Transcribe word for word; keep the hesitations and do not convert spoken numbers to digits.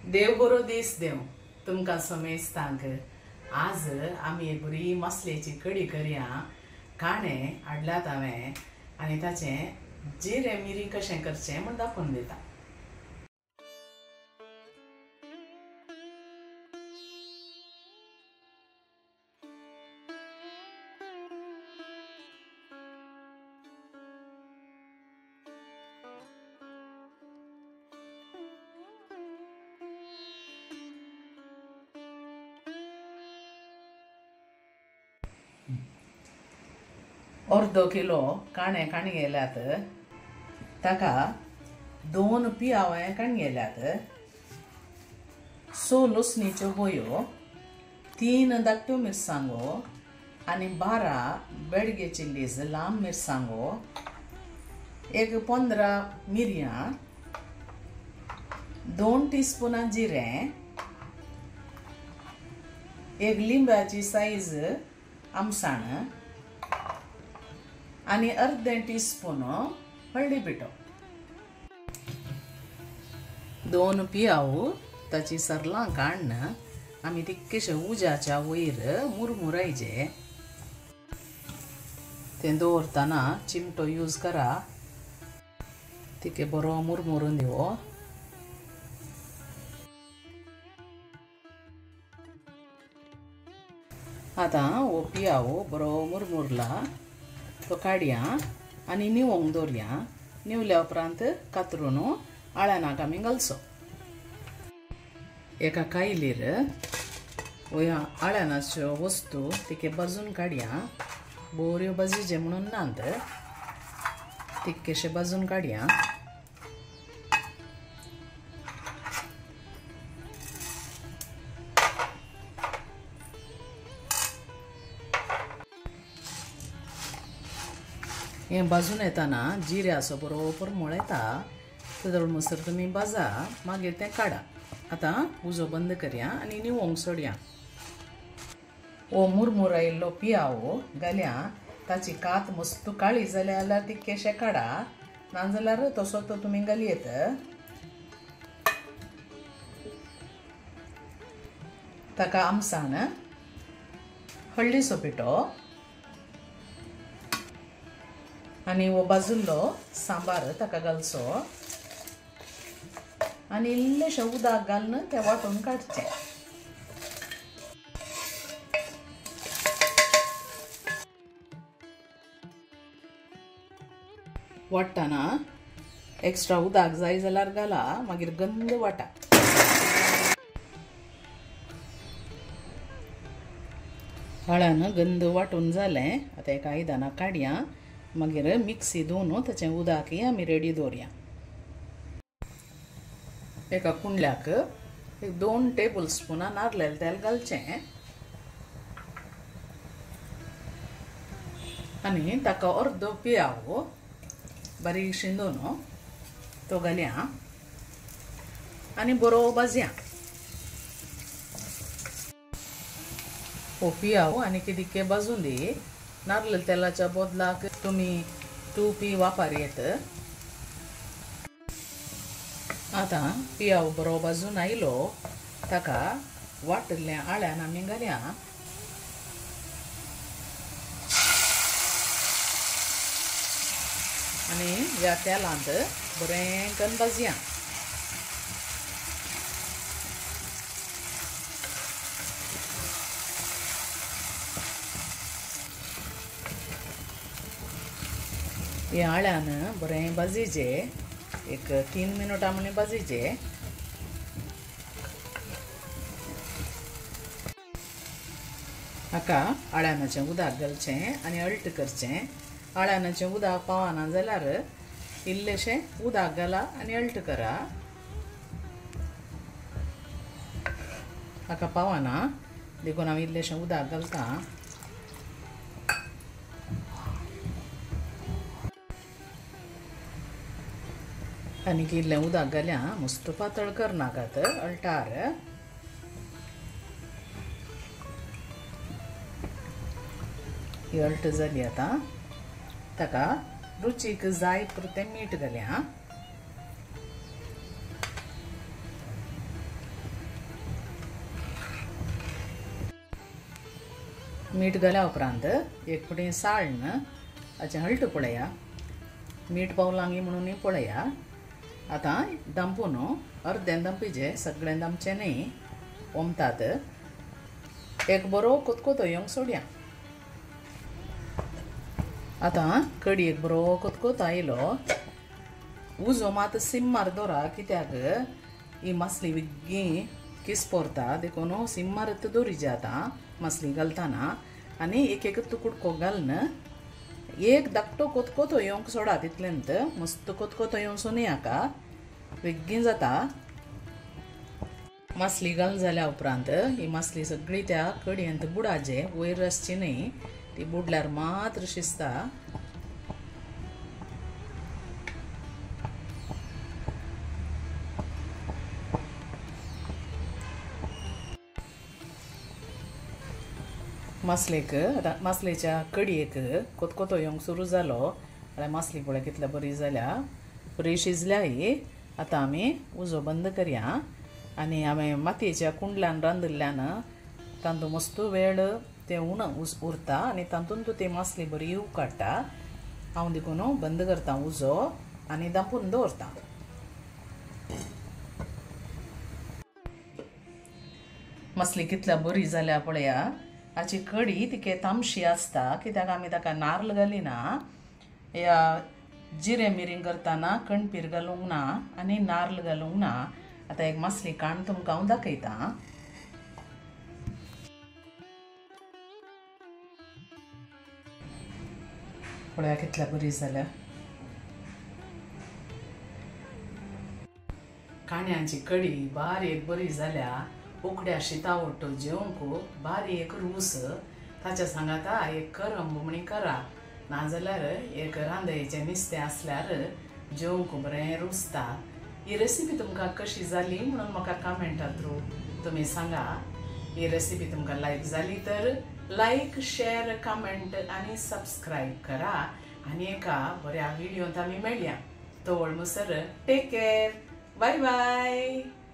देव बरो दीस देव तुमकां समेस्तांक आज आमी एक बरी मसलेची कडी करया. काणें हाडल्यात हांवें आनी ताचें जिरें मिरी कशें करचें म्हूण दाखोवन दिता. अर्दो किलो काणे काणी गेल्यात, ताका दोन पियावे काणी गेल्यात, स लसणीच्यो बोयो, तीन धाकट्यो मिरसांगो आनी बारा बेडगे चिल्लीज लांब मिरसांगो, एक पंदरा मिरयां, दोन टीस्पुनां जिरें, एक लिंबाची साईज आमसाण आनी अर्धे टीस्पून हळदी पिठो. दोन पियाव ताची सरलां काडून आमी तितकेशे उज्याच्या वयर मुरमुरायचे. तें दवरतना चिमटो यूज करा, तिके बरो मुरमुरून दिवो. आतां हो पियाव बरो मुरमुरला तो काडया आनी निवोंक दवरया. निवल्या उपरांत कातरून आळ्यानाक आमी घालचो. एका कायलीर ह्या आळ्यानाच्यो वस्तू तिके भाजून काडया. बऱ्यो भाजीचे म्हणून नात, तितकेशे भाजून काडया. हें भाजून येताना जिऱ्याचो बरोबर मळ येता, तेदोळ मसर तुमी भाजा, मागीर तें काडा. आतां उजो बंद करया आनी निवोंक सोडया. हो मुरमुरायिल्लो पियाव घाल्या. ताची कात मस्त काळी जाल्या जाल्यार तितकेशे काडा, नाजाल्यार तसो तो तुमी घालयेत. ताका आमसाण, हळदीचो पिठो आनी हो भाजुल्लो सांबार ताका घालचो आनी इल्लेशें उदक घालून तें वांटून काडचें. वाडटाना एक्स्ट्रा उदक जाय जाल्यार घाला, मागीर गंद वाटा. हळ्यान गंद वाटून जालें. आतां एका आयदनाक काडया, मागीर मिक्सी धुवन ताचें उदकय आमी रेडी दवरया. एका कुंडल्याक एक दोन टेबल स्पुनां नारळेलें तेल घालचें आनी ताका अर्दो पियाव बारीक शिंदून तो घालया आनी बरो भाजया. हो पियाव आनी किदें भाजून दी. नारळ तेलाच्या बदलाक तुमी तूपय वापरयेत. आतां पियाव बरो भाजून आयलो, ताका वाटिल्ल्या आळ्यान आमी घालया आनी ह्या तेलांत बरें करून भाजया. ह्या आळ्यान बरें भाजीचे, एक तीन मिनटां म्हण भाजीचे. हाका आळ्यानाचें उदक घालचें आनी अल्ट करचें. आळ्यानाचें उदक पावना जाल्यार इल्लेशें उदक घाला आनी अल्ट करा. हाका पावना देखून हांव इल्लेशें उदक घालता. आनीक इल्लें उदक घाल्या. मस्त पातळ करनाकात, अल्टार. ही अल्ट जाली. आतां ताका रुचीक जाय पुरतें मीठ घालया. मीठ घाल्या उपरांत एक फुटी साळण हाचें हळट पळया मीठ पावलांगी म्हणून पळया. आतां दांपून अर्दें दांपीचे सगळें दामचें न्ही ओमतात. एक बरो कोतकोतो येवंक सोडया. आतां कडयेक बरो कोतकोतो आयलो. उजो मात सिम्मार दवरा कित्याक ही मासली विग्गी किस पोरता देखून सिम्मारत दवरिजे आतां मासली घालतना. आनी एक एक तुकुडको घालन एक धाकटो कोतकोतो येवंक सोडा. तितलेंत मस्त कोतकोतो येवंक नाका बेगीन जाता. मासली घालून जाल्या उपरांत ही मासली सगळी त्या कडयेंत बुडाचे वयर आसची न्ही. ती बुडल्यार मात्र शिजता. मासलेक मासलेच्या कडयेक कोतकोतो येवंक सुरू जालो जाल्यार मासली पळय कितल्या बरी जाल्या. बरी शिजल्या ही. आतां आमी उजो बंद करया. आनी हांवें मातयेच्या कुंडल्यान रांदिल्ल्यान तातूंत मस्त वेळ तें उण उरता आनी तातूंत ती मासली बरी उकाडटा. हांव देखून बंद करता उजो आनी दांपून दवरता. मासली कितल्या बरी जाल्या पळया. हाची कडी तिके तामशी आसता कित्याक आमी ताका नाल्ल घालिना. या जिरें मिरींग करतना कणपीर घालूंक ना आनी नाल्ल घालूंक ना. आतां एक मासली काण तुमकां हांव दाखयतां. पळया कितल्या बरी जाल्या. काण्याची कडी बारीक बरी जाल्या. उकड्या शितावट जेवंक बारीक रूस. ताच्या सांगाता एक करंब म्हणी करा नाजाल्यार एक रांदयेचें नुस्तें आसल्यार जेवंक बरें रुचता. ही रेसिपी तुमकां कशी जाली म्हणून म्हाका कमेंटा थ्रू तुमी सांगा. ही रेसिपी तुमकां लायक जाली तर लायक शेअर कमेंट आनी सबस्क्रायब करा. आनी एका बऱ्या व्हिडिओंत आमी मेळया. तोवर मुसर टेक केअर. Bye bye.